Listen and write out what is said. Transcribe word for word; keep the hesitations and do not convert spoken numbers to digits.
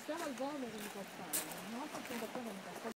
siamo al volo che mi può fare, una volta che mi può fare